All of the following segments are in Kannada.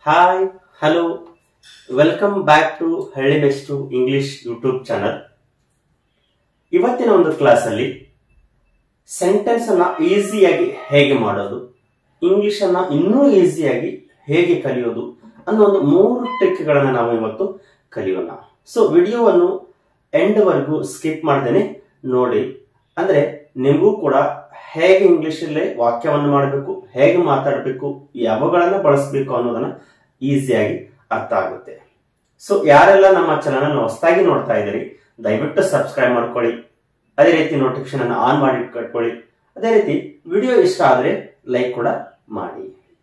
Hi hello welcome back to Halli best English YouTube channel. ಇವತ್ತಿನ ಒಂದು ಕ್ಲಾಸ್ ಅಲ್ಲಿ ಸೆಂಟೆನ್ಸ್ ಅನ್ನ ಈಸಿಯಾಗಿ ಹೇಗೆ ಮಾಡೋದು, ಇಂಗ್ಲಿಷ್ ಅನ್ನ ಇನ್ನೂ ಈಸಿಯಾಗಿ ಹೇಗೆ ಕಲಿಯೋದು ಅನ್ನೋ ಒಂದು 3 ಟ್ರಿಕ್ಗಳನ್ನು ನಾವು ಇವತ್ತು ಕಲಿಯೋಣ. ಸೊ ವಿಡಿಯೋವನ್ನು ಎಂಡ್ ವರೆಗೂ ಸ್ಕಿಪ್ ಮಾಡ್ದೇನೆ ನೋಡಿ, ಅಂದ್ರೆ ನಿಮಗೂ ಕೂಡ ಹೇಗೆ ಇಂಗ್ಲಿಷ್ ಅಲ್ಲೇ ವಾಕ್ಯವನ್ನು ಮಾಡಬೇಕು, ಹೇಗೆ ಮಾತಾಡಬೇಕು, ಯಾವಗಳನ್ನ ಬಳಸಬೇಕು ಅನ್ನೋದನ್ನ ಈಸಿಯಾಗಿ ಅರ್ಥ ಆಗುತ್ತೆ. ಸೊ ಯಾರೆಲ್ಲ ನಮ್ಮ ಚಾನಲ್ ಹೊಸದಾಗಿ ನೋಡ್ತಾ ಇದ್ದೀರಿ ದಯವಿಟ್ಟು ಸಬ್ಸ್ಕ್ರೈಬ್ ಮಾಡ್ಕೊಳ್ಳಿ, ಅದೇ ರೀತಿ ನೋಟಿಫಿಕೇಶನ್ ಅನ್ನು ಆನ್ ಮಾಡಿ ಕಟ್ಕೊಳ್ಳಿ, ಅದೇ ರೀತಿ ವಿಡಿಯೋ ಇಷ್ಟ ಆದ್ರೆ ಲೈಕ್ ಕೂಡ ಮಾಡಿ.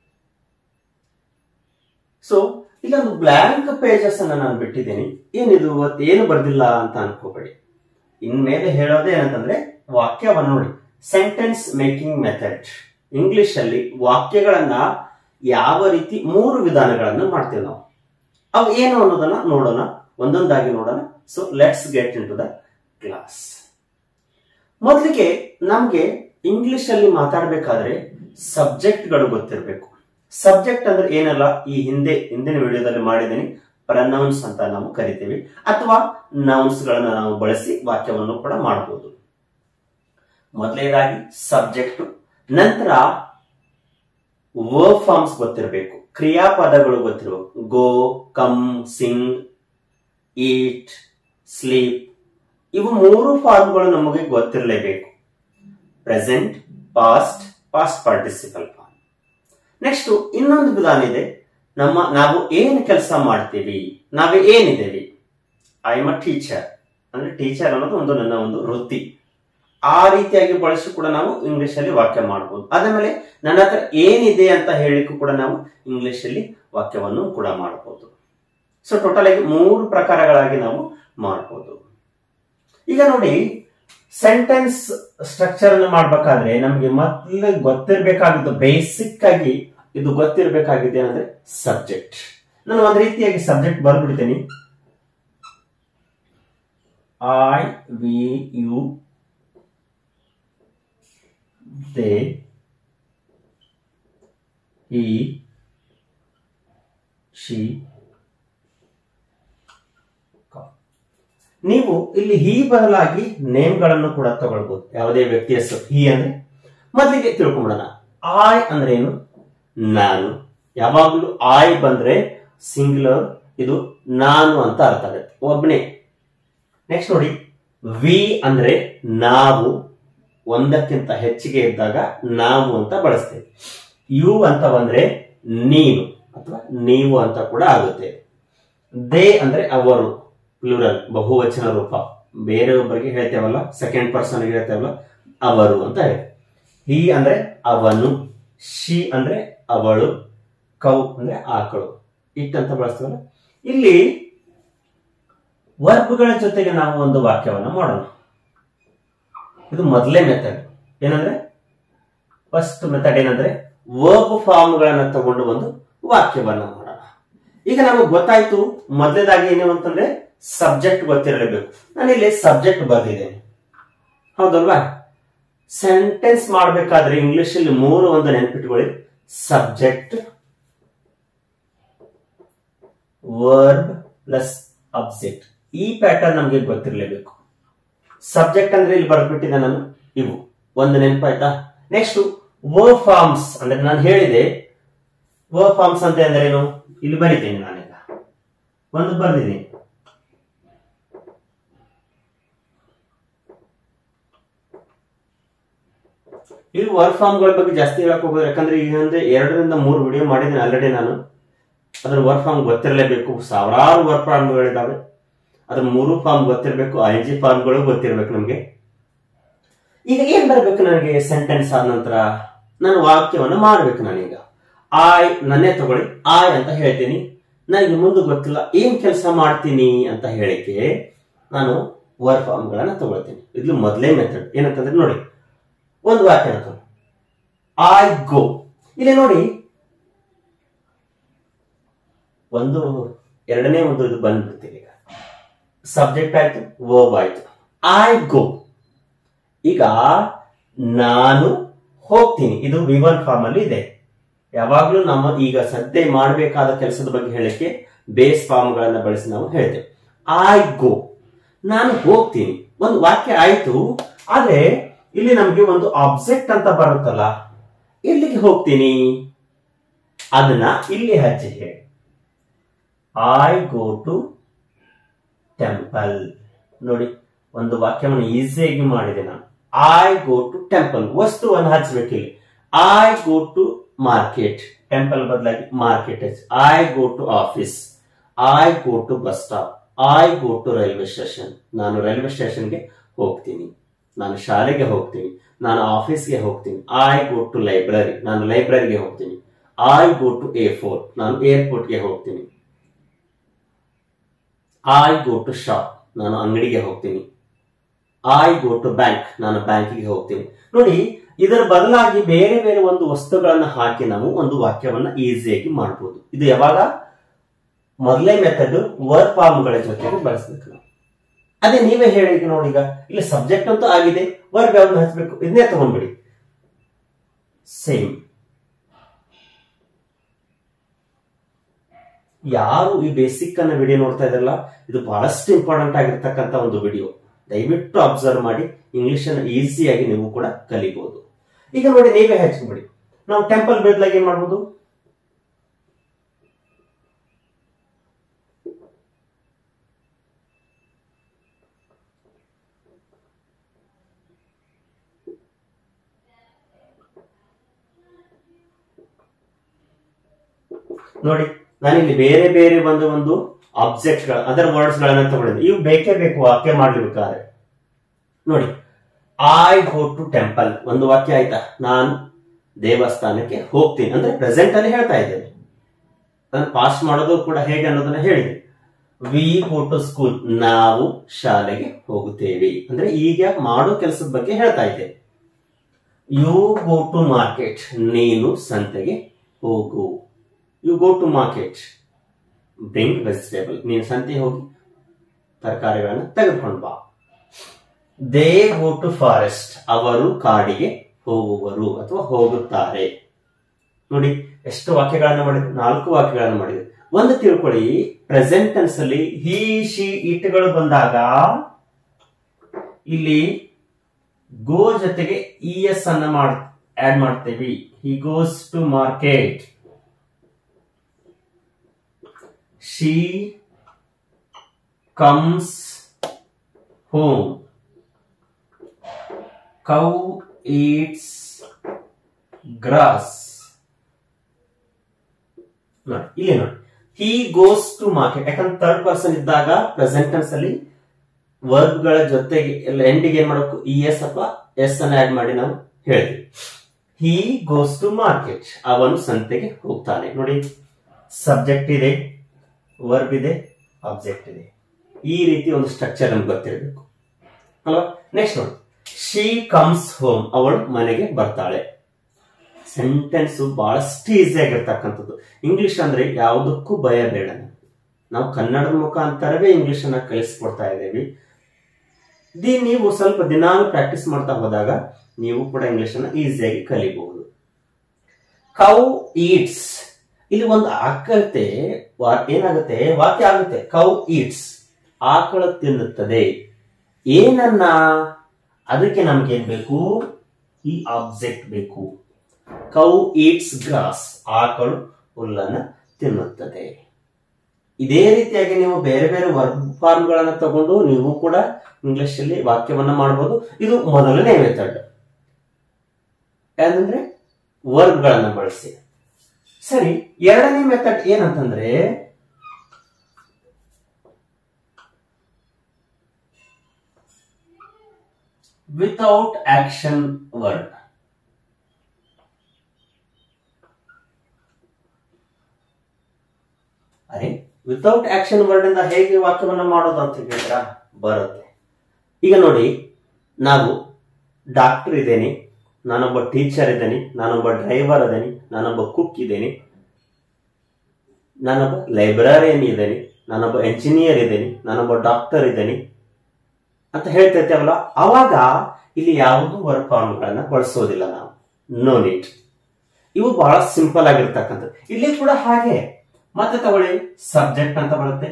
ಸೊ ಇಲ್ಲೊಂದು ಬ್ಲಾಂಕ್ ಪೇಜಸ್ ಅನ್ನ ನಾನು ಬಿಟ್ಟಿದ್ದೀನಿ. ಏನಿದು ಏನು ಬರ್ದಿಲ್ಲ ಅಂತ ಅನ್ಕೋಬೇಡಿ. ಇನ್ಮೇಲೆ ಹೇಳೋದೇ ಏನಂತಂದ್ರೆ ವಾಕ್ಯವನ್ನು ನೋಡಿ, ಸೆಂಟೆನ್ಸ್ ಮೇಕಿಂಗ್ ಮೆಥಡ್. ಇಂಗ್ಲಿಷ್ ಅಲ್ಲಿ ವಾಕ್ಯಗಳನ್ನ ಯಾವ ರೀತಿ 3 ವಿಧಾನಗಳನ್ನು ಮಾಡ್ತೇವೆ ನಾವು. ಅವು ಏನು ಅನ್ನೋದನ್ನ ನೋಡೋಣ, ಒಂದೊಂದಾಗಿ ನೋಡೋಣ. So let's get into the class. ಮೊದಲಿಗೆ ನಮ್ಗೆ ಇಂಗ್ಲಿಷ್ ಅಲ್ಲಿ ಮಾತಾಡಬೇಕಾದ್ರೆ ಸಬ್ಜೆಕ್ಟ್ಗಳು ಗೊತ್ತಿರಬೇಕು. ಸಬ್ಜೆಕ್ಟ್ ಅಂದ್ರೆ ಏನಲ್ಲ, ಈ ಹಿಂದಿನ ವಿಡಿಯೋದಲ್ಲಿ ಮಾಡಿದ್ದೀನಿ, ಪ್ರನೌನ್ಸ್ ಅಂತ ನಾವು ಕರಿತೀವಿ, ಅಥವಾ ನೌನ್ಸ್ ಗಳನ್ನ ನಾವು ಬಳಸಿ ವಾಕ್ಯವನ್ನು ಕೂಡ ಮಾಡಬಹುದು. ಮೊದಲನೇದಾಗಿ ಸಬ್ಜೆಕ್ಟ್, ನಂತರ ವರ್ಬ್ ಫಾರ್ಮ್ಸ್ ಗೊತ್ತಿರಬೇಕು, ಕ್ರಿಯಾಪದಗಳು ಗೊತ್ತಿರಬೇಕು. Go, come, sing, eat, sleep, ಇವು 3 ಫಾರ್ಮ್ಗಳು ನಮಗೆ ಗೊತ್ತಿರಲೇಬೇಕು. Present, past, past participle form. Next ಇನ್ನೊಂದು ವಿಧಾನ ಇದೆ, ನಾವು ಏನು ಕೆಲಸ ಮಾಡ್ತೀವಿ, ನಾವೇ ಏನಿದ್ದೇವೆ. ಐ ಎಮ್ ಅ ಟೀಚರ್ ಅಂದ್ರೆ ಟೀಚರ್ ಅನ್ನೋದು ನನ್ನ ಒಂದು ವೃತ್ತಿ. ಆ ರೀತಿಯಾಗಿ ಬಳಸಿ ಕೂಡ ನಾವು ಇಂಗ್ಲಿಷ್ ಅಲ್ಲಿ ವಾಕ್ಯ ಮಾಡಬಹುದು. ಅದಾದ್ಮೇಲೆ ನನ್ನ ಹತ್ರ ಏನಿದೆ ಅಂತ ಹೇಳಿಕ್ಕೂ ಕೂಡ ನಾವು ಇಂಗ್ಲಿಷ್ ಅಲ್ಲಿ ವಾಕ್ಯವನ್ನು ಕೂಡ ಮಾಡಬಹುದು. ಸೊ ಟೋಟಲ್ ಆಗಿ 3 ಪ್ರಕಾರಗಳಾಗಿ ನಾವು ಮಾಡಬಹುದು. ಈಗ ನೋಡಿ, ಸೆಂಟೆನ್ಸ್ ಸ್ಟ್ರಕ್ಚರ್ ಅನ್ನು ಮಾಡ್ಬೇಕಾದ್ರೆ ನಮ್ಗೆ ಮೊದಲು ಗೊತ್ತಿರಬೇಕಾಗಿದ್ದು, ಬೇಸಿಕ್ ಆಗಿ ಇದು ಗೊತ್ತಿರಬೇಕಾಗಿದೆ ಏನಂದ್ರೆ ಸಬ್ಜೆಕ್ಟ್. ನಾನು ಒಂದ್ ರೀತಿಯಾಗಿ ಸಬ್ಜೆಕ್ಟ್ ಬರ್ಬಿಡ್ತೀನಿ. I, we, you, they, he, she. ನೀವು ಇಲ್ಲಿ ಹಿ ಬದಲಾಗಿ ನೇಮ್ ಗಳನ್ನು ಕೂಡ ತಗೊಳ್ಬಹುದು, ಯಾವುದೇ ವ್ಯಕ್ತಿಯ ಹೆಸರು. ಹಿ ಅಂದ್ರೆ ಮೊದಲಿಗೆ ತಿಳ್ಕೊಂಡ್ಬಿಡೋಣ. ಐ ಅಂದ್ರೆ ಏನು, ನಾನು. ಯಾವಾಗಲೂ ಐ ಬಂದ್ರೆ ಸಿಂಗ್ಯುಲರ್, ಇದು ನಾನು ಅಂತ ಅರ್ಥ ಆಗುತ್ತೆ, ಒಬ್ಬನೇ. ನೆಕ್ಸ್ಟ್ ನೋಡಿ, ವಿ ಅಂದ್ರೆ ನಾವು, ಒಂದಕ್ಕಿಂತ ಹೆಚ್ಚಿಗೆ ಇದ್ದಾಗ ನಾವು ಅಂತ ಬಳಸ್ತೇವೆ. ಯು ಅಂತ ಬಂದ್ರೆ ನೀನು ಅಥವಾ ನೀವು ಅಂತ ಕೂಡ ಆಗುತ್ತೆ. ದೇ ಅಂದ್ರೆ ಅವರು, ಪ್ಲೂರಲ್, ಬಹುವಚನ ರೂಪ. ಬೇರೆಯೊಬ್ಬರಿಗೆ ಹೇಳ್ತೇವಲ್ಲ, ಸೆಕೆಂಡ್ ಪರ್ಸನ್ ಹೇಳ್ತೇವಲ್ಲ, ಅವರು ಅಂತ ಹೇಳಿ. ಹಿ ಅಂದ್ರೆ ಅವನು, ಶಿ ಅಂದ್ರೆ ಅವಳು, ಕೌ ಅಂದ್ರೆ ಆಕಳು, ಇಟ್ ಅಂತ ಬಳಸ್ತೇವಲ್ಲ. ಇಲ್ಲಿ ವರ್ಬ್ಗಳ ಜೊತೆಗೆ ನಾವು ಒಂದು ವಾಕ್ಯವನ್ನು ಮಾಡೋಣ. ಇದು ಮೊದಲೇ ಮೆಥಡ್. ಏನಂದ್ರೆ ಫಸ್ಟ್ ಮೆಥಡ್ ಏನಂದ್ರೆ ವರ್ಬ್ ಫಾರ್ಮ್ ಗಳನ್ನ ತಗೊಂಡು ಒಂದು ವಾಕ್ಯವನ್ನ ಮಾಡೋಣ. ಈಗ ನಮಗೆ ಗೊತ್ತಾಯ್ತು, ಮೊದಲೇದಾಗಿ ಏನು ಅಂತಂದ್ರೆ ಸಬ್ಜೆಕ್ಟ್ ಗೊತ್ತಿರಲೇಬೇಕು. ನಾನು ಇಲ್ಲಿ ಸಬ್ಜೆಕ್ಟ್ ಬರ್ದಿದ್ದೇನೆ, ಹೌದಲ್ವಾ? ಸೆಂಟೆನ್ಸ್ ಮಾಡಬೇಕಾದ್ರೆ ಇಂಗ್ಲಿಷ್ ಅಲ್ಲಿ 3 ಒಂದು ನೆನಪಿಟ್ಕೊಳ್ಳಿ: ಸಬ್ಜೆಕ್ಟ್, ವರ್ಬ್ ಪ್ಲಸ್ ಆಬ್ಜೆಕ್ಟ್. ಈ ಪ್ಯಾಟರ್ನ್ ನಮ್ಗೆ ಗೊತ್ತಿರಲೇಬೇಕು. ಸಬ್ಜೆಕ್ಟ್ ಅಂದ್ರೆ ಇಲ್ಲಿ ಬರ್ಬಿಟ್ಟಿದೆ ನಾನು, ಇವು ಒಂದು ನೆನಪಾಯ್ತಾ? ನೆಕ್ಸ್ಟ್ ವರ್ಬ್ ಫಾರ್ಮ್ಸ್ ಅಂದ್ರೆ ನಾನು ಹೇಳಿದೆ, ವರ್ಬ್ ಫಾರ್ಮ್ಸ್ ಅಂತ ಅಂದ್ರೆ ಏನು, ಇಲ್ಲಿ ಬರಿತೀನಿ. ನಾನೀಗ ಒಂದು ಬರ್ದಿದ್ದೀನಿ. ಇಲ್ಲಿ ವರ್ಬ್ ಫಾರ್ಮ್ ಗಳ ಬಗ್ಗೆ ಜಾಸ್ತಿ ಹೇಳಕ್ ಹೋಗೋದು, ಯಾಕಂದ್ರೆ ಈಗ 2 ರಿಂದ 3 ವಿಡಿಯೋ ಮಾಡಿದ್ದೀನಿ ಆಲ್ರೆಡಿ ನಾನು. ಅದ್ರ ವರ್ಬ್ ಫಾರ್ಮ್ ಗೊತ್ತಿರಲೇಬೇಕು. ಸಾವಿರಾರು ವರ್ಬ್ ಫಾರ್ಮ್ಗಳಿದಾವೆ, ಅದ್ರ 3 ಫಾರ್ಮ್ ಗೊತ್ತಿರಬೇಕು. ING ಫಾರ್ಮ್ಗಳು ಗೊತ್ತಿರ್ಬೇಕು ನಮ್ಗೆ. ಈಗ ಏನ್ ಬರಬೇಕು ನನಗೆ? ಸೆಂಟೆನ್ಸ್ ಆದ ನಂತರ ನಾನು ವಾಕ್ಯವನ್ನು ಮಾಡ್ಬೇಕು. ನಾನೀಗ ನನ್ನೇ ತಗೊಳ್ಳಿ, ಐ ಅಂತ ಹೇಳ್ತೀನಿ. ನನಗೆ ಮುಂದೆ ಗೊತ್ತಿಲ್ಲ ಏನ್ ಕೆಲಸ ಮಾಡ್ತೀನಿ ಅಂತ ಹೇಳಿಕೆ ನಾನು ವರ್ಬ್ ಫಾರ್ಮ್ ಗಳನ್ನ ತಗೊಳ್ತೀನಿ. ಇದು ಮೊದಲೇ ಮೆಥಡ್. ಏನಂತಂದ್ರೆ ನೋಡಿ, ಒಂದು ವಾಕ್ಯ ತಗೊಳ್ಳಿ, ಐ ಗೋ. ಇಲ್ಲಿ ನೋಡಿ, ಎರಡನೇ ಒಂದು ಇದು ಬಂದ್ಬಿಡ್ತೀನಿ. ಈಗ ಸಬ್ಜೆಕ್ಟ್ ಆಯ್ತು, ವರ್ಬ್ ಆಯ್ತು, ಐ ಗೋ. ಈಗ ನಾನು ಹೋಗ್ತೀನಿ, ಇದು V1 ಫಾರ್ಮ್ ಅಲ್ಲಿ ಇದೆ. ಯಾವಾಗ್ಲೂ ನಮ್ಮ ಈಗ ಸದ್ಯ ಮಾಡಬೇಕಾದ ಕೆಲಸದ ಬಗ್ಗೆ ಹೇಳಕ್ಕೆ ಬೇಸ್ ಫಾರ್ಮ್ ಗಳನ್ನ ಬಳಸಿ ನಾವು ಹೇಳ್ತೇವೆ. ಐ ಗೋ, ನಾನು ಹೋಗ್ತೀನಿ. ಒಂದು ವಾಕ್ಯ ಆಯ್ತು, ಆದ್ರೆ ಇಲ್ಲಿ ನಮ್ಗೆ ಒಂದು ಆಬ್ಜೆಕ್ಟ್ ಅಂತ ಬರುತ್ತಲ್ಲ, ಎಲ್ಲಿಗೆ ಹೋಗ್ತೀನಿ ಅದನ್ನ ಇಲ್ಲಿ ಹಚ್ಚಿ ಹೇಳಿ. I go to temple. ನೋಡಿ, ಒಂದು ವಾಕ್ಯವನ್ನು ಈಸಿಯಾಗಿ ಮಾಡಿದೆ ನಾನು. ಐ ಗೋ ಟು ಟೆಂಪಲ್, ವಸ್ತುವನ್ನು ಹಚ್ಚಬೇಕಿಲ್ಲಿ. I go to market, temple ಬದಲಾಗಿ market. I go to office, I go to bus stop, I go to railway station. ನಾನು ರೈಲ್ವೆ ಸ್ಟೇಷನ್ಗೆ ಹೋಗ್ತೀನಿ, ನಾನು ಶಾಲೆಗೆ ಹೋಗ್ತೀನಿ, ನಾನು ಆಫೀಸ್ಗೆ ಹೋಗ್ತೀನಿ. ಐ ಗೋ ಟು ಲೈಬ್ರರಿ, ನಾನು ಲೈಬ್ರರಿಗೆ ಹೋಗ್ತೀನಿ. ಐ ಗೋ ಟು ಏರ್ಪೋರ್ಟ್, ನಾನು ಏರ್ಪೋರ್ಟ್ಗೆ ಹೋಗ್ತೀನಿ. ಐ ಗೋ ಟು ಶಾಪ್, ನಾನು ಅಂಗಡಿಗೆ ಹೋಗ್ತೀನಿ. ಐ ಗೋ ಟು ಬ್ಯಾಂಕ್, ನಾನು ಬ್ಯಾಂಕಿಗೆ ಹೋಗ್ತೀನಿ. ನೋಡಿ, ಇದರ ಬದಲಾಗಿ ಬೇರೆ ಬೇರೆ ಒಂದು ವಸ್ತುಗಳನ್ನ ಹಾಕಿ ನಾವು ಒಂದು ವಾಕ್ಯವನ್ನ ಈಸಿಯಾಗಿ ಮಾಡಬಹುದು. ಇದು ಯಾವಾಗ? ಮೊದಲೇ ಮೆಥಡ್ ವರ್ಬ್ ಫಾರ್ಮ್ಗಳ ಜೊತೆಗೆ ಬಳಸಬೇಕು ನಾವು. ಅದೇ ನೀವೇ ಹೇಳಿ. ನೋಡಿ, ಈಗ ಇಲ್ಲಿ ಸಬ್ಜೆಕ್ಟ್ ಅಂತೂ ಆಗಿದೆ, ವರ್ಬ್ ಯಾವ್ದು ಹಚ್ಚಬೇಕು ಇದನ್ನೇ ತಗೊಂಡ್ಬಿಡಿ. ಸೇಮ್. ಯಾರು ಈ ಬೇಸಿಕ್ ಅನ್ನ ವಿಡಿಯೋ ನೋಡ್ತಾ ಇದ್ರಲ್ಲ, ಇದು ಬಹಳಷ್ಟು ಇಂಪಾರ್ಟೆಂಟ್ ಆಗಿರ್ತಕ್ಕಂಥ ಒಂದು ವಿಡಿಯೋ. ದಯವಿಟ್ಟು ಅಬ್ಸರ್ವ್ ಮಾಡಿ, ಇಂಗ್ಲಿಷ್ ಅನ್ನು ಈಸಿಯಾಗಿ ನೀವು ಕೂಡ ಕಲಿಬಹುದು. ಈಗ ನೋಡಿ, ನೀವೇ ಹಚ್ಕೊಂಡ್ಬಿಡಿ. ನಾವು ಟೆಂಪಲ್ ಬದಲಾಗಿ ಏನ್ ಮಾಡ್ಬೋದು? ನೋಡಿ, ನಾನಿಲ್ಲಿ ಬೇರೆ ಬೇರೆ ಒಂದು ಆಬ್ಜೆಕ್ಟ್ ಗಳ ಅದರ್ ವರ್ಡ್ಸ್ ಗಳನ್ನ ತಗೊಂಡಿದ್ದೆ. ಇವು ಬೇಕೇ ಬೇಕು ವಾಕ್ಯ ಮಾಡ್ಲಿಬೇಕಾದ್ರೆ. ನೋಡಿ, ಐ ಗೋ ಟು ಟೆಂಪಲ್ ಒಂದು ವಾಕ್ಯ ಆಯ್ತಾ? ನಾನು ದೇವಸ್ಥಾನಕ್ಕೆ ಹೋಗ್ತೀನಿ ಅಂದ್ರೆ ಪ್ರೆಸೆಂಟ್ ಅಲ್ಲಿ ಹೇಳ್ತಾ ಇದ್ದೇನೆ. ನಾನು ಪಾಸ್ ಮಾಡೋದು ಕೂಡ ಹೇಗೆ ಅನ್ನೋದನ್ನ ಹೇಳಿದೆ. ವಿ ಗೋ ಟು ಸ್ಕೂಲ್, ನಾವು ಶಾಲೆಗೆ ಹೋಗುತ್ತೇವೆ ಅಂದ್ರೆ ಈಗ ಮಾಡೋ ಕೆಲಸದ ಬಗ್ಗೆ ಹೇಳ್ತಾ ಇದ್ದೇನೆ. ಯು ಗೋ ಟು ಮಾರ್ಕೆಟ್, ನೀನು ಸಂತೆಗೆ ಹೋಗು. You go to market, bring vegetable, ನೀನು ಸಂತೆಗೆ ಹೋಗಿ ತರಕಾರಿಗಳನ್ನು ತೆಗೆದುಕೊಂಡು ಬಾ. ದೇ ಗೋ ಟು ಫಾರೆಸ್ಟ್, ಅವರು ಕಾಡಿಗೆ ಹೋಗುವರು ಅಥವಾ ಹೋಗುತ್ತಾರೆ. ನೋಡಿ, ಎಷ್ಟು ವಾಕ್ಯಗಳನ್ನ ಮಾಡಿದ್ರು? 4 ವಾಕ್ಯಗಳನ್ನ ಮಾಡಿದ್ರು. ಒಂದು ತಿಳ್ಕೊಳ್ಳಿ, ಪ್ರೆಸೆಂಟ್ ಟೆನ್ಸ್ ಅಲ್ಲಿ ಹಿ, ಶಿ, ಇಟ್ಗಳು ಬಂದಾಗ ಇಲ್ಲಿ ಗೋ ಜೊತೆಗೆ ಇಎಸ್ ಅನ್ನ ಆಡ್ ಮಾಡ್ತೇವೆ. He goes to market. She comes home. Cow eats grass. ಇಲ್ಲಿ ನೋಡಿ, he goes to market. ಯಾಕಂದ್ರೆ ಥರ್ಡ್ ಪರ್ಸನ್ ಇದ್ದಾಗ ಪ್ರೆಸೆಂಟ್ ಟೆನ್ಸ್ ಅಲ್ಲಿ ವರ್ಬ್ ಗಳ ಜೊತೆಗೆ ಎಂಡಿಗೆ ಏನ್ ಮಾಡಬೇಕು? ಇಎಸ್ ಅಥವಾ ಎಸ್ ಅನ್ನ ಆಡ್ ಮಾಡಿ ನಾವು ಹೇಳ್ತೀವಿ. he goes to market, ಅವನು ಸಂತೆಗೆ ಹೋಗ್ತಾನೆ. ನೋಡಿ, ಸಬ್ಜೆಕ್ಟ್ ಇದೆ, ವರ್ಬ್ ಇದೆ, ಆಬ್ಜೆಕ್ಟ್ ಇದೆ. ಈ ರೀತಿ ಒಂದು ಸ್ಟ್ರಕ್ಚರ್ ನಮ್ಗೆ ಗೊತ್ತಿರಬೇಕು ಅಲ್ವಾ? ನೆಕ್ಸ್ಟ್ ನೋಡಿ, ಶಿ ಕಮ್ಸ್ ಹೋಮ್, ಅವಳು ಮನೆಗೆ ಬರ್ತಾಳೆ. ಸೆಂಟೆನ್ಸ್ ಬಹಳಷ್ಟು ಈಸಿ ಆಗಿರ್ತಕ್ಕಂಥದ್ದು. ಇಂಗ್ಲಿಷ್ ಅಂದ್ರೆ ಯಾವುದಕ್ಕೂ ಭಯ ಬೇಡ. ನಾವು ಕನ್ನಡದ ಮುಖಾಂತರವೇ ಇಂಗ್ಲಿಷ್ ಅನ್ನ ಕಲಿಸ್ಕೊಡ್ತಾ ಇದ್ದೇವೆ. ನೀವು ಸ್ವಲ್ಪ ದಿನಾಲು ಪ್ರಾಕ್ಟೀಸ್ ಮಾಡ್ತಾ ಹೋದಾಗ ನೀವು ಕೂಡ ಇಂಗ್ಲಿಷ್ ಅನ್ನ ಈಸಿಯಾಗಿ ಕಲಿಬಹುದು. ಕೌ ಈಟ್ಸ್, ಇಲ್ಲಿ ಒಂದು ಆಕತೆ ಏನಾಗುತ್ತೆ? ವಾಕ್ಯ ಆಗುತ್ತೆ. ಕೌ ಈಟ್ಸ್, ಆಕಳು ತಿನ್ನುತ್ತದೆ. ಏನನ್ನ? ಅದಕ್ಕೆ ನಮ್ಗೆ ಏನ್ ಬೇಕು? ಈ ಆಬ್ಜೆಕ್ಟ್ ಬೇಕು. ಕೌ ಈಟ್ಸ್ ಗ್ರಾಸ್, ಆಕಳು ಹುಲ್ಲನ್ನ ತಿನ್ನುತ್ತದೆ. ಇದೇ ರೀತಿಯಾಗಿ ನೀವು ಬೇರೆ ಬೇರೆ ವರ್ಬ್ ಫಾರ್ಮ್ ಗಳನ್ನ ತಗೊಂಡು ನೀವು ಕೂಡ ಇಂಗ್ಲಿಷ್ ಅಲ್ಲಿ ವಾಕ್ಯವನ್ನ ಮಾಡಬಹುದು. ಇದು ಮೊದಲನೇ ಮೆಥಡ್. ಏನಂದ್ರೆ ವರ್ಬ್ ಗಳನ್ನ ಬಳಸಿ. ಸರಿ, ಎರಡನೇ ಮೆಥಡ್ ಏನಂತಂದ್ರೆ ವಿತೌಟ್ ಆಕ್ಷನ್ ವರ್ಡ್. ಅರೆ, ವಿತೌಟ್ ಆಕ್ಷನ್ ವರ್ಡ್ ಇಂದ ಹೇಗೆ ವಾಕ್ಯವನ್ನ ಮಾಡೋದು ಅಂತ ಹೇಳಿದ್ರ ಬರುತ್ತೆ. ಈಗ ನೋಡಿ, ನಾವು ಡಾಕ್ಟರ್ ಇದ್ದೇನೆ, ನಾನೊಬ್ಬ ಟೀಚರ್ ಇದ್ದೇನೆ, ನಾನೊಬ್ಬ ಡ್ರೈವರ್ ಇದ್ದೇನೆ, ನಾನೊಬ್ಬ ಕುಕ್ ಇದ್ದೇನೆ, ನಾನೊಬ್ಬ ಲೈಬ್ರರಿಯನ್ ಇದ್ದೇನೆ, ನಾನೊಬ್ಬ ಎಂಜಿನಿಯರ್ ಇದ್ದೇನೆ, ನಾನೊಬ್ಬ ಡಾಕ್ಟರ್ ಇದ್ದೇನೆ ಅಂತ ಹೇಳ್ತಿರ್ತೇವಲ್ಲ, ಅವಾಗ ಇಲ್ಲಿ ಯಾವುದು ವರ್ಬ್ ಫಾರ್ಮ್ ಗಳನ್ನ ಬಳಸೋದಿಲ್ಲ ನಾವು. No need. ಇವು ಬಹಳ ಸಿಂಪಲ್ ಆಗಿರ್ತಕ್ಕಂಥದ್ದು. ಇಲ್ಲಿ ಕೂಡ ಹಾಗೆ. ಮತ್ತೆ ತಗೊಳ್ಳಿ, ಸಬ್ಜೆಕ್ಟ್ ಅಂತ ಬರುತ್ತೆ.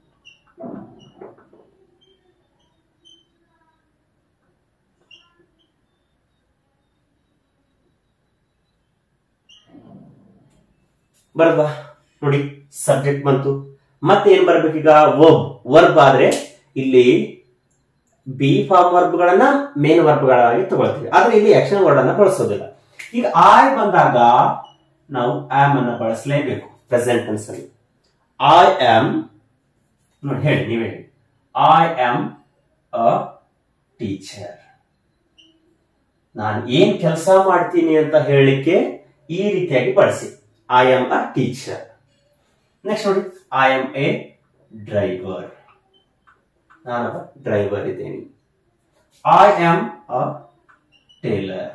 ಬರಲ್ವಾ ನೋಡಿ, ಸಬ್ಜೆಕ್ಟ್ ಬಂತು. ಮತ್ತೆ ಏನ್ ಬರ್ಬೇಕೀಗ? ವರ್ಬ್. ವರ್ಬ್ ಆದ್ರೆ ಇಲ್ಲಿ ಬಿ ಫಾರ್ಮ್ ವರ್ಬ್ ಗಳನ್ನ ಮೇನ್ ವರ್ಬ್ ಗಳಾಗಿ ತಗೊಳ್ತೀವಿ. ಆದ್ರೆ ಇಲ್ಲಿ ಆಕ್ಷನ್ ವರ್ಡ್ ಅನ್ನ ಬಳಸೋದಿಲ್ಲ. ಈಗ ಐ ಬಂದಾಗ ನಾವು ಆಮ್ ಅನ್ನ ಬಳಸಲೇಬೇಕು ಪ್ರೆಸೆಂಟ್ ಟೆನ್ಸ್ ಅಲ್ಲಿ. ಐ ಆಮ್, ನೋಡಿ ಹೇಳಿ, ನೀವೇ ಹೇಳಿ. I am a teacher. ನಾನು ಏನ್ ಕೆಲಸ ಮಾಡ್ತೀನಿ ಅಂತ ಹೇಳಲಿಕ್ಕೆ ಈ ರೀತಿಯಾಗಿ ಬಳಸಿ. I am a teacher. Next ನೋಡಿ, ಐ ಆಮ್ ಎ ಡ್ರೈವರ್. ನಾನೊಬ್ಬ ಡ್ರೈವರ್ ಇದ್ದೇನೆ. I am a tailor.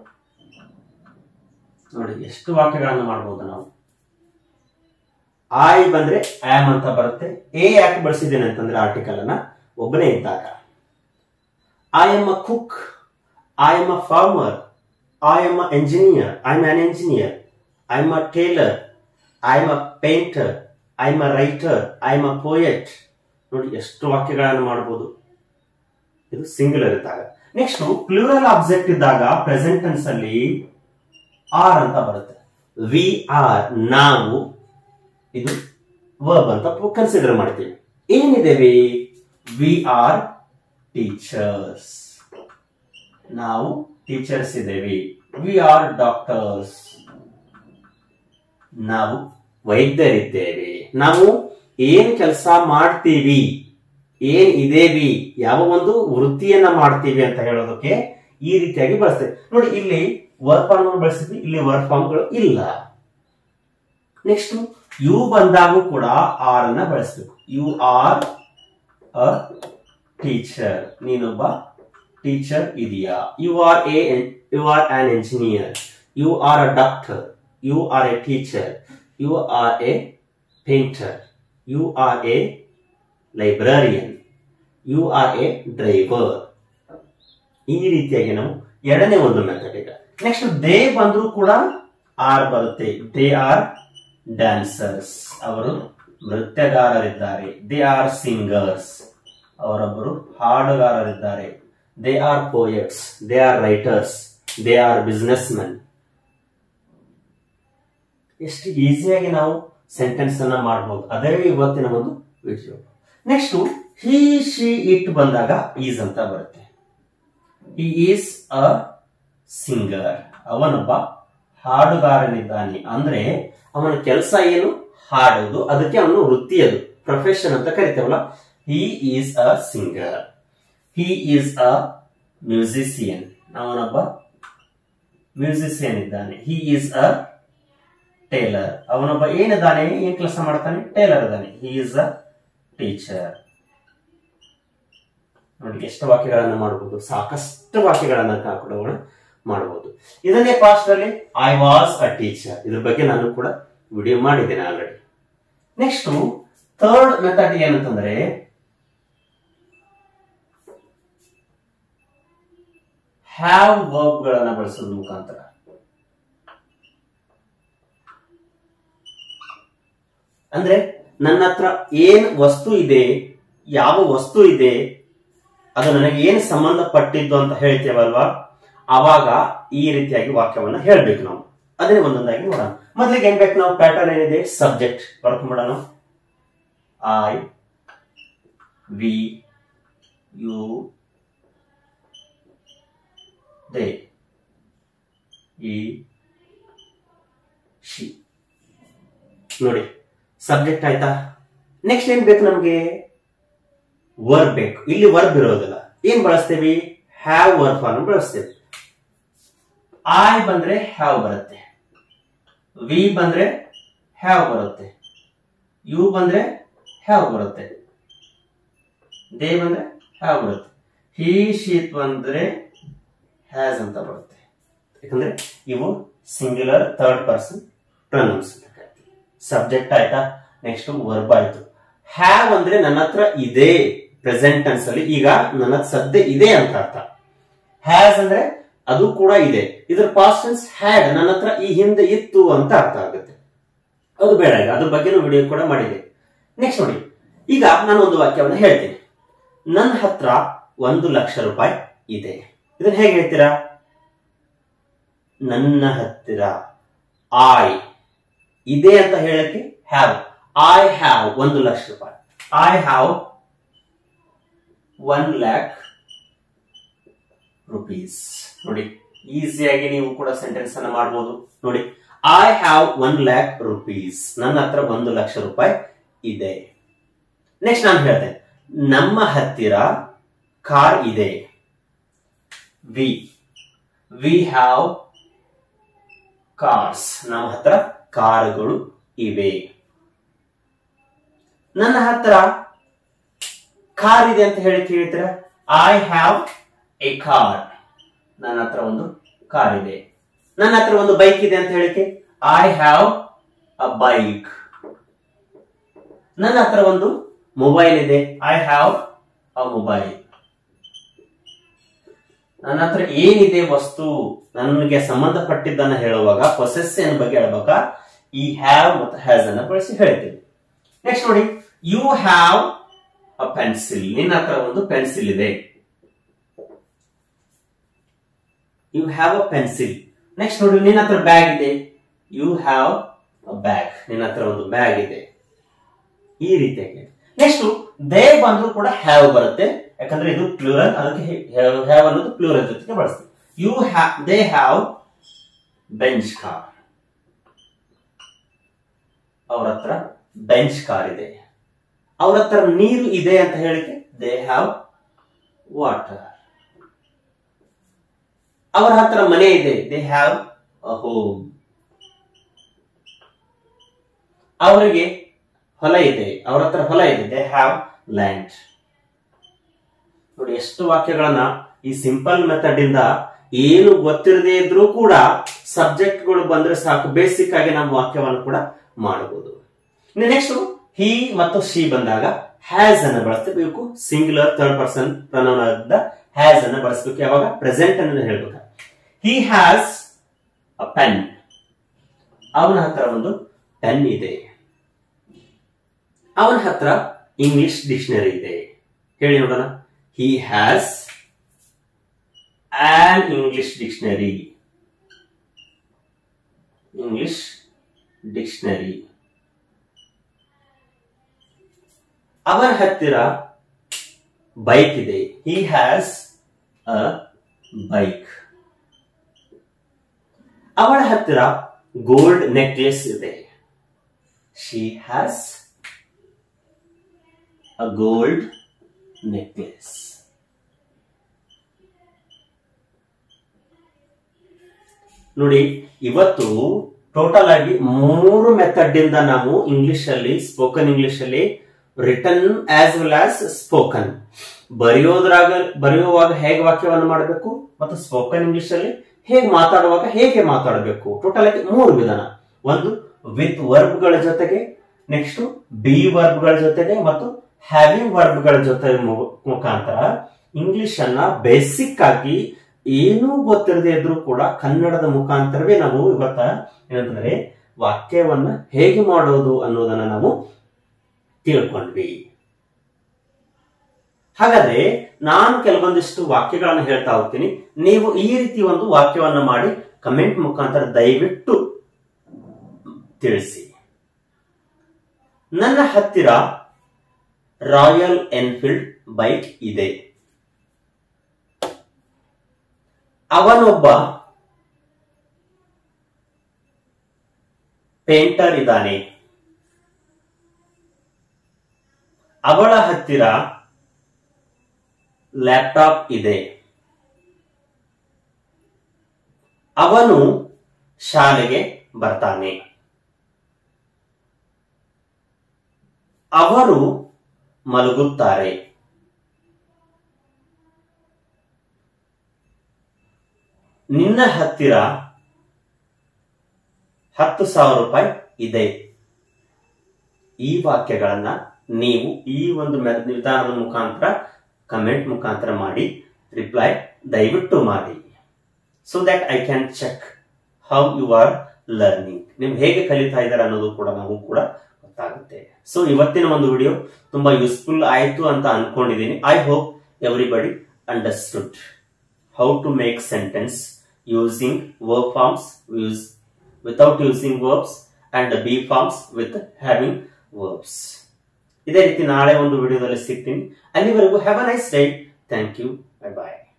ನೋಡಿ ಎಷ್ಟು ವಾಕ್ಯಗಳನ್ನು ಮಾಡಬಹುದು ನಾವು. ಐ ಬಂದ್ರೆ ಆಮ್ ಅಂತ ಬರುತ್ತೆ. ಎ ಯಾಕೆ ಬಳಸಿದ್ದೇನೆ ಅಂತಂದ್ರೆ ಆರ್ಟಿಕಲ್ ಅನ್ನ ಒಬ್ಬನೇ ಇದ್ದಾಗ. I am a cook, I am a farmer, I am a engineer, I am an engineer, I am a tailor, I am a painter, I am a writer, I am a poet. ನೋಡಿ ಎಷ್ಟು ವಾಕ್ಯಗಳನ್ನು ಮಾಡಬಹುದು. ಇದು ಸಿಂಗುಲರ್ ಇದ್ದಾಗ. ನೆಕ್ಸ್ಟ್ ಪ್ಲೂರಲ್ ಆಬ್ಜೆಕ್ಟ್ ಇದ್ದಾಗ ಪ್ರೆಸೆಂಟ್ ಟೆನ್ಸ್ ಅಲ್ಲಿ ಆರ್ ಅಂತ ಬರುತ್ತೆ. ವಿ ಆರ್, ನಾವು, ಇದು ವರ್ಬ್ ಅಂತ ಕನ್ಸಿಡರ್ ಮಾಡ್ತೀವಿ. ಏನಿದೆ? We are teachers. ನಾವು ಟೀಚರ್ಸ್ ಇದ್ದೇವೆ. We are doctors. ನಾವು ವೈದ್ಯರಿದ್ದೇವೆ. ನಾವು ಏನ್ ಕೆಲಸ ಮಾಡ್ತೀವಿ, ಏನ್ ಇದೇವಿ, ಯಾವ ಒಂದು ವೃತ್ತಿಯನ್ನ ಮಾಡ್ತೀವಿ ಅಂತ ಹೇಳೋದಕ್ಕೆ ಈ ರೀತಿಯಾಗಿ ಬಳಸ್ತೇವೆ. ನೋಡಿ, ಇಲ್ಲಿ ವರ್ಬ್ ಫಾರ್ಮ್ ಬಳಸಿದ್ವಿ, ಇಲ್ಲಿ ವರ್ಬ್ ಫಾರ್ಮ್ಗಳು ಇಲ್ಲ. ನೆಕ್ಸ್ಟ್ ಯು ಬಂದಾಗೂ ಕೂಡ ಆರ್ ಅನ್ನ ಬಳಸಬೇಕು. You are a teacher. ನೀನೊಬ್ಬ ಟೀಚರ್ ಇದೆಯಾ? You are an engineer, you are a doctor, you are a teacher, you are a painter, you are a librarian, you are a driver. ಈ ರೀತಿಯಾಗಿ ನಾವು ಎರಡನೇ ಒಂದು ಮೆಥಡ್. ಈಗ ನೆಕ್ಸ್ಟ್ ದೇ ಬಂದ್ರೂ ಕೂಡ ಆರ್ ಬರುತ್ತೆ. They are dancers. ಅವರು ನೃತ್ಯಗಾರರಿದ್ದಾರೆ. They are singers. ಅವರೊಬ್ಬರು ಹಾಡುಗಾರರಿದ್ದಾರೆ. They are poets, they are writers, they are business men. ಎಷ್ಟು ಈಸಿಯಾಗಿ ನಾವು ಸೆಂಟೆನ್ಸ್ ಅನ್ನ ಮಾಡಬಹುದು. ಅದೇ ಇವತ್ತಿನ ಒಂದು video. Next he, she, it ಬಂದಾಗ ಈಸ್ ಅಂತ ಬರುತ್ತೆ. He is a singer. ಅವನೊಬ್ಬ ಹಾಡುಗಾರನಿದ್ದಾನೆ. ಅಂದ್ರೆ ಅವನ ಕೆಲಸ ಏನು? ಹಾಡುವುದು. ಅದಕ್ಕೆ ಅವನು ವೃತ್ತಿ, ಅದು ಪ್ರೊಫೆಷನ್ ಅಂತ ಕರಿತೇವಲ್ಲ. He is a singer. He is a musician. ಅವನೊಬ್ಬ ಮ್ಯೂಸಿಷಿಯನ್ ಇದ್ದಾನೆ. He is a tailor. ಅವನೊಬ್ಬ ಏನಿದ್ದಾನೆ, ಏನ್ ಕೆಲಸ ಮಾಡ್ತಾನೆ? ಟೇಲರ್ ಇದ್ದಾನೆ. He is a teacher. ನೋಡಿ ಎಷ್ಟು ವಾಕ್ಯಗಳನ್ನು ಮಾಡಬಹುದು. ಸಾಕಷ್ಟು ವಾಕ್ಯಗಳನ್ನ ಕೂಡ ಮಾಡಬಹುದು. ಇದನ್ನೇ ಪಾಸ್ಟ್ ಅಲ್ಲಿ ಐ ವಾಸ್ ಅ ಟೀಚರ್, ಇದ್ರ ಬಗ್ಗೆ ನಾನು ಕೂಡ ವಿಡಿಯೋ ಮಾಡಿದ್ದೇನೆ ಆಲ್ರೆಡಿ. ನೆಕ್ಸ್ಟ್ ಥರ್ಡ್ ಮೆಥಡ್ ಏನಂತಂದ್ರೆ ಹ್ಯಾವ್ ವರ್ಬ್ ಗಳನ್ನ ಬಳಸೋದ್ರ ಮುಖಾಂತರ. ಅಂದ್ರೆ ನನ್ನ ಹತ್ರ ಏನ್ ವಸ್ತು ಇದೆ, ಯಾವ ವಸ್ತು ಇದೆ, ಅದು ನನಗೆ ಏನ್ ಸಂಬಂಧಪಟ್ಟಿದ್ದು ಅಂತ ಹೇಳ್ತೇವಲ್ವಾ, ಆವಾಗ ಈ ರೀತಿಯಾಗಿ ವಾಕ್ಯವನ್ನ ಹೇಳ್ಬೇಕು ನಾವು. ಅದನ್ನೇ ಒಂದೊಂದಾಗಿ ನೋಡೋಣ. ಮೊದಲಿಗೆ ಏನ್ ಬೇಕು ನಾವು? ಪ್ಯಾಟರ್ನ್ ಏನಿದೆ? ಸಬ್ಜೆಕ್ಟ್ ಬರ್ಕೊಂಡ್ಬಿಡೋಣ. I, we, you, they, he, she. ನೋಡಿ ಸಬ್ಜೆಕ್ಟ್ ಆಯ್ತಾ? ನೆಕ್ಸ್ಟ್ ಏನ್ ಬೇಕು ನಮ್ಗೆ? ವರ್ಬ್ ಬೇಕು. ಇಲ್ಲಿ ವರ್ಬ್ ಇರೋದಿಲ್ಲ. ಏನ್ ಬಳಸ್ತೇವೆ? ಹ್ಯಾವ್ ವರ್ಬ್ ಫಾರ್ಮ್ ಬಳಸ್ತೇವೆ. ಐ ಬಂದ್ರೆ ಹ್ಯಾವ್ ಬರುತ್ತೆ. ವಿ ಬಂದ್ರೆ ಹ್ಯಾವ್ ಬರುತ್ತೆ. ಯು ಬಂದ್ರೆ ಹ್ಯಾವ್ ಬರುತ್ತೆ. ದೇ ಬಂದ್ರೆ ಹ್ಯಾವ್ ಬರುತ್ತೆ. ಹಿ, ಶಿ ಬಂದ್ರೆ ಹ್ಯಾಸ್ ಅಂತ ಬರುತ್ತೆ. ಯಾಕಂದ್ರೆ ಇವು singular third person pronouns. Subject ಆಯ್ತಾ? ನೆಕ್ಸ್ಟ್ ವರ್ಬ್ ಆಯ್ತು. ಹ್ಯಾವ್ ಅಂದ್ರೆ ನನ್ನ ಹತ್ರ ಇದೆ, ಪ್ರೆಸೆಂಟ್ ಟೆನ್ಸ್ ಅಲ್ಲಿ ಈಗ ನನ್ನ ಸದ್ಯ ಇದೆ ಅಂತ ಅರ್ಥ. ಹ್ಯಾಸ್ ಅಂದ್ರೆ ಅದು ಕೂಡ ಇದೆ. ಇದರ ಪಾಸ್ಟ್ ಟೆನ್ಸ್ ಹ್ಯಾಡ್, ನನ್ನ ಹತ್ರ ಈ ಹಿಂದೆ ಇತ್ತು ಅಂತ ಅರ್ಥ ಆಗುತ್ತೆ. ಅದು ಬೇಡ, ಈಗ ಅದ್ರ ಬಗ್ಗೆನೂ ವಿಡಿಯೋ ಕೂಡ ಮಾಡಿದೆ. ನೆಕ್ಸ್ಟ್ ನೋಡಿ, ಈಗ ನಾನು ಒಂದು ವಾಕ್ಯವನ್ನು ಹೇಳ್ತೀನಿ. ನನ್ನ ಹತ್ರ 1,00,000 ರೂಪಾಯಿ ಇದೆ. ಇದನ್ನ ಹೇಗೆ ಹೇಳ್ತೀರಾ? ನನ್ನ ಹತ್ತಿರ ಐ ಇದೆ ಅಂತ ಹೇಳಕ್ಕೆ ಹ್ಯಾವ್. ಐ ಹ್ಯಾವ್ 1,00,000 ರೂಪಾಯಿ. I have 1,00,000 rupees. ನೋಡಿ, ಈಸಿಯಾಗಿ ನೀವು ಕೂಡ ಸೆಂಟೆನ್ಸ್ ಅನ್ನ ಮಾಡಬಹುದು. ನೋಡಿ, ಐ ಹ್ಯಾವ್ 1,00,000 rupees. ನನ್ನ ಹತ್ರ 1,00,000 ರೂಪಾಯಿ ಇದೆ. ನೆಕ್ಸ್ಟ್ ನಾನು ಹೇಳ್ತೇನೆ, ನಮ್ಮ ಹತ್ತಿರ ಕಾರ್ ಇದೆ. We have cars. ನಮ್ಮ ಹತ್ರ ಕಾರುಗಳು ಇವೆ. ನನ್ನ ಹತ್ರ ಕಾರ್ ಇದೆ ಅಂತ ಹೇಳಿ ಕೇಳ್ತೀರಾ? I have a car. ನನ್ನ ಹತ್ರ ಒಂದು ಕಾರ್ ಇದೆ. ನನ್ನ ಹತ್ರ ಒಂದು ಬೈಕ್ ಇದೆ ಅಂತ ಹೇಳಿಕೆ ಐ ಹ್ಯಾವ್ ಅ ಬೈಕ್. ನನ್ನ ಹತ್ರ ಒಂದು ಮೊಬೈಲ್ ಇದೆ. I have a mobile. ನನ್ನ ಹತ್ರ ಏನಿದೆ ವಸ್ತು, ನನಗೆ ಸಂಬಂಧಪಟ್ಟಿದ್ದನ್ನ ಹೇಳುವಾಗ ಪೊಸೆಸಿವ್ ಬಗ್ಗೆ ಹೇಳುವಾಗ ಈ ಹ್ಯಾವ್ ಮತ್ತು ಹ್ಯಾಸ್ ಅನ್ನ ಬಳಸಿ ಹೇಳ್ತೀವಿ. ನೆಕ್ಸ್ಟ್ ನೋಡಿ, ಯು ಹ್ಯಾವ್ ಅ ಪೆನ್ಸಿಲ್. ನಿನ್ನ ಹತ್ರ ಒಂದು ಪೆನ್ಸಿಲ್ ಇದೆ. You have a pencil. Next ನೋಡಿ, ನಿನ್ನ ಹತ್ರ ಬ್ಯಾಗ್ ಇದೆ. You have a bag. ನಿನ್ನ ಹತ್ರ ಒಂದು ಬ್ಯಾಗ್ ಇದೆ. ಈ ರೀತಿಯಾಗಿ ನೆಕ್ಸ್ಟ್ ದೇ ಬಂದ್ರು ಕೂಡ ಹ್ಯಾವ್ ಬರುತ್ತೆ, ಯಾಕಂದ್ರೆ ಇದು ಪ್ಲೂರಲ್, ಅದಕ್ಕೆ ಹ್ಯಾವ್ ಅನ್ನೋದು ಪ್ಲೂರಲ್ ಜೊತೆಗೆ ಬಳಸ್ತೀವಿ. They have bench car. ಅವ್ರ ಹತ್ರ ಬೆಂಚ್ ಕಾರ್ ಇದೆ. ಅವ್ರ ಹತ್ರ ನೀರು ಇದೆ ಅಂತ ಹೇಳಿಕೆ ದೇ ಹ್ಯಾವ್ ವಾಟರ್. ಅವರ ಹತ್ರ ಮನೆ ಇದೆ. They have a home. ಅವರಿಗೆ ಹೊಲ ಇದೆ. ಅವರ ಹತ್ರ ಹೊಲ ಇದೆ. They have land. ನೋಡಿ, ಎಷ್ಟು ವಾಕ್ಯಗಳನ್ನ ಈ ಸಿಂಪಲ್ ಮೆಥಡ್ ಇಂದ ಏನು ಗೊತ್ತಿರದೇ ಇದ್ರೂ ಕೂಡ ಸಬ್ಜೆಕ್ಟ್ಗಳು ಬಂದ್ರೆ ಸಾಕು, ಬೇಸಿಕ್ ಆಗಿ ನಾವು ವಾಕ್ಯವನ್ನು ಕೂಡ ಮಾಡಬಹುದು. ನೆಕ್ಸ್ಟ್ ಹಿ ಮತ್ತು ಶಿ ಬಂದಾಗ ಹ್ಯಾಸ್ ಅನ್ನ ಬಳಸಬೇಕು. ಸಿಂಗ್ಯುಲರ್ ಥರ್ಡ್ ಪರ್ಸನ್ ಪ್ರನೌನ್ ಆದ ಹ್ಯಾಸ್ ಅನ್ನ ಬಳಸಬೇಕು. ಯಾವಾಗ? ಪ್ರೆಸೆಂಟ್ ಅನ್ನು ಹೇಳ್ಬೇಕು. He has a pen. ಅವನ ಹತ್ರ ಒಂದು ಪೆನ್ ಇದೆ. ಅವನ ಹತ್ರ ಇಂಗ್ಲಿಷ್ ಡಿಕ್ಷನರಿ ಇದೆ. ಹೇಳಿ ನೋಡೋಣ. He has an English dictionary. English dictionary. ಅವನ ಹತ್ತಿರ ಬೈಕ್ ಇದೆ. He has a bike. ಅವಳ ಹತ್ತಿರ ಗೋಲ್ಡ್ ನೆಕ್ಲೆಸ್ ಇದೆ. She has a gold necklace. ನೋಡಿ, ಇವತ್ತು ಟೋಟಲ್ ಆಗಿ 3 ಮೆಥಡ್ ಇಂದ ನಾವು ಇಂಗ್ಲಿಷ್ ಅಲ್ಲಿ, ಸ್ಪೋಕನ್ ಇಂಗ್ಲಿಷ್ ಅಲ್ಲಿ written as well as spoken, ಬರೆಯುವಾಗ ಹೇಗೆ ವಾಕ್ಯವನ್ನು ಮಾಡಬೇಕು ಮತ್ತು ಸ್ಪೋಕನ್ ಇಂಗ್ಲಿಷ್ ಅಲ್ಲಿ ಹೇಗೆ ಮಾತಾಡುವಾಗ ಹೇಗೆ ಮಾತಾಡಬೇಕು, ಟೋಟಲ್ ಆಗಿ 3 ವಿಧಾನ. ಒಂದು ವಿತ್ ವರ್ಬ್ ಗಳ ಜೊತೆಗೆ, ನೆಕ್ಸ್ಟ್ ಬಿ ವರ್ಬ್ ಗಳ ಜೊತೆಗೆ ಮತ್ತು ಹ್ಯಾವಿಂಗ್ ವರ್ಬ್ ಗಳ ಜೊತೆ ಮುಖಾಂತರ ಇಂಗ್ಲಿಷ್ ಅನ್ನ ಬೇಸಿಕ್ ಆಗಿ ಏನೂ ಗೊತ್ತಿರದೇ ಇದ್ರೂ ಕೂಡ ಕನ್ನಡದ ಮುಖಾಂತರವೇ ನಾವು ಇವತ್ತ ಏನಂತಂದ್ರೆ ವಾಕ್ಯವನ್ನ ಹೇಗೆ ಮಾಡೋದು ಅನ್ನೋದನ್ನ ನಾವು ತಿಳ್ಕೊಂಡ್ವಿ. ಹಾಗಾದ್ರೆ ನಾನು ಕೆಲವೊಂದಿಷ್ಟು ವಾಕ್ಯಗಳನ್ನು ಹೇಳ್ತಾ ಹೋಗ್ತೀನಿ. ನೀವು ಈ ರೀತಿ ಒಂದು ವಾಕ್ಯವನ್ನ ಮಾಡಿ ಕಮೆಂಟ್ ಮುಖಾಂತರ ದಯವಿಟ್ಟು ತಿಳಿಸಿ. ನನ್ನ ಹತ್ತಿರ ರಾಯಲ್ ಎನ್ಫೀಲ್ಡ್ ಬೈಕ್ ಇದೆ. ಅವನೊಬ್ಬ ಪೇಂಟರ್ ಇದ್ದಾನೆ. ಅವಳ ಹತ್ತಿರ ಲ್ಯಾಪ್ಟಾಪ್ ಇದೆ. ಅವನು ಶಾಲೆಗೆ ಬರ್ತಾನೆ. ಅವರು ಮಲಗುತ್ತಾರೆ. ನಿನ್ನ ಹತ್ತಿರ 10,000 ರೂಪಾಯಿ ಇದೆ. ಈ ವಾಕ್ಯಗಳನ್ನ ನೀವು ಈ ಒಂದು ವಿಧಾನದ ಮುಖಾಂತರ ಕಮೆಂಟ್ ಮುಖಾಂತರ ಮಾಡಿ ರಿಪ್ಲೈ ದಯವಿಟ್ಟು ಮಾಡಿ. So that I can check how you are learning. ನೀವು ಹೇಗೆ ಕಲಿತಾ ಇದ್ದಾರೆ ಅನ್ನೋದು ಕೂಡ ನಾವು ಕೂಡ ಗೊತ್ತಾಗುತ್ತೆ. ಸೊ ಇವತ್ತಿನ ಒಂದು ವಿಡಿಯೋ ತುಂಬಾ ಯೂಸ್ಫುಲ್ ಆಯ್ತು ಅಂತ ಅನ್ಕೊಂಡಿದ್ದೀನಿ. I hope everybody understood how to make sentence using verb forms without using verbs and be forms with having verbs. ಇದೇ ರೀತಿ ನಾಳೆ ಒಂದು ವಿಡಿಯೋದಲ್ಲಿ ಸಿಗ್ತೀನಿ. ಅಲ್ಲಿವರೆಗೂ have a nice day. Thank you. Bye bye.